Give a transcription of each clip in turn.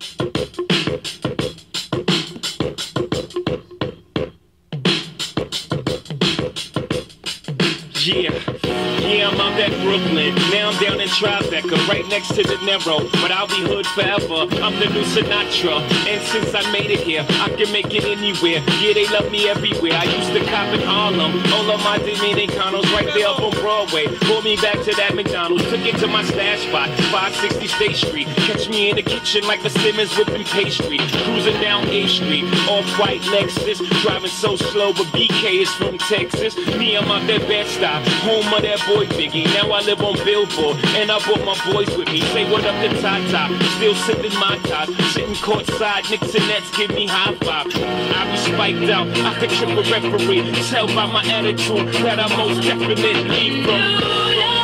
Yeah, I'm out at Brooklyn. Now I'm down in Tribeca, right next to De Niro. But I'll be hood forever. I'm the new Sinatra. And since I made it here, I can make it anywhere. Yeah, they love me everywhere. I used to cop in Harlem. All of my Dominicanos right there up on Broadway. Pulled me back to that McDonald's. Took it to my stash spot, 560 State Street. Catch me in the kitchen like the Simmons whipping pastry. Cruising down A Street, off-white Lexus. Driving so slow, but BK is from Texas. Me, I'm out there Bed-Stuy, home of that boy Biggie. Now I live on Billboard, and I brought my boys with me. Say what up to Tata, still sipping my top. Sitting courtside, Knicks and Nets give me high five. I be spiked out, I could trip a referee. Tell by my attitude that I most definitely from.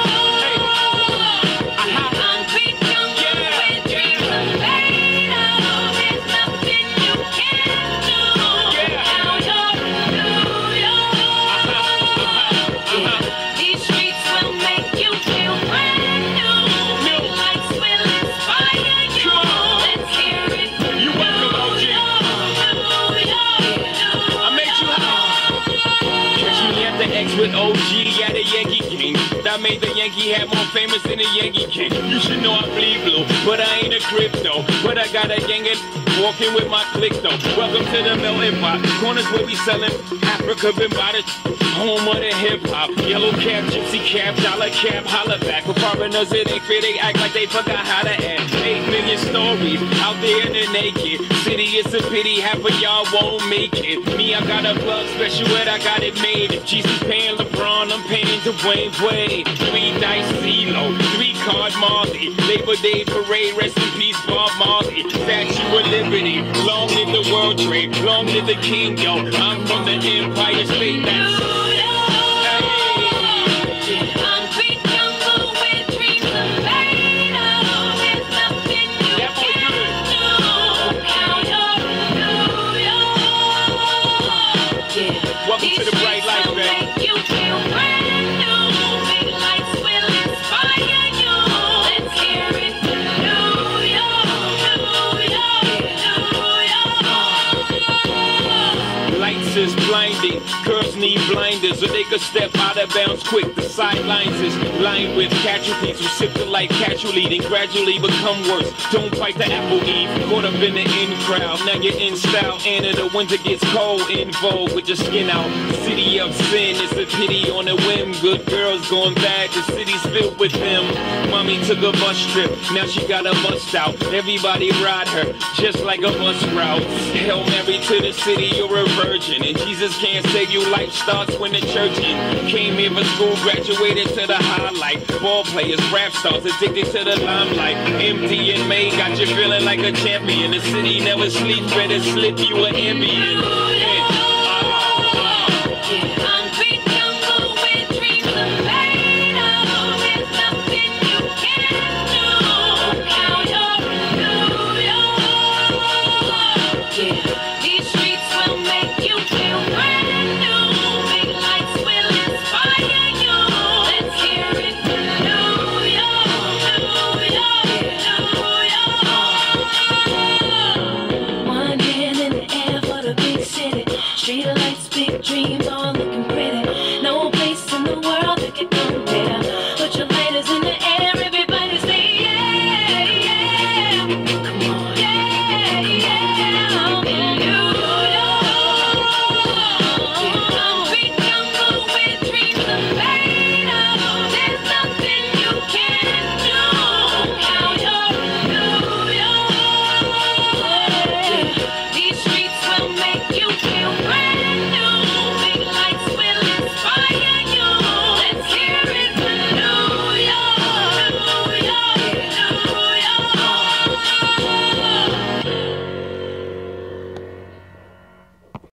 With OG at a Yankee game. That made the Yankee hat more famous than the Yankee King. You should know I bleed blue, but I ain't a crypto. But I got a gang of walking with my click though. Welcome to the melting pot. Corners where we selling Africa been by the home of the hip hop. Yellow cap, gypsy cap, dollar cap, holla back. For foreigners it ain't fair, they act like they forgot how to act. 8 million stories out there in the naked city. It's a pity half of y'all won't make it. Me, I got a plug special and I got it made. If Jesus paying LeBron, I'm paying Dwayne Wade. 3 dice CeeLo, 3 card Marley. Labor Day parade, rest in peace Bob Marley. Statue of Liberty, long live the World Trade, long live the King, yo. I'm from the Empire State. That's welcome to the bright light, baby. Lights is blinding, girls need blinders so they could step out of bounds quick. The sidelines is lined with casualties who sip the light casually, then gradually become worse. Don't fight the apple eve, caught up in the in crowd. Now you're in style, and in the winter gets cold, in vogue with your skin out. City of sin, it's a pity on a whim. Good girls going bad, the city's filled with them. Mommy took a bus trip, now she got a bust out. Everybody ride her, just like a bus route. Hail Mary to the city, you're a virgin, and Jesus can't save you. Life starts when the church in. Came here for school, graduated to the highlight. Ball players, rap stars, addicted to the limelight. Empty and May got you feeling like a champion. The city never sleeps, better slip you an ambient.